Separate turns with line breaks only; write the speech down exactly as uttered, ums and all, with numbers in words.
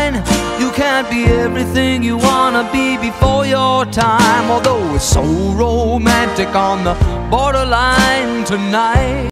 fine. You can't be everything you wanna be before your time, although it's so romantic on the borderline tonight.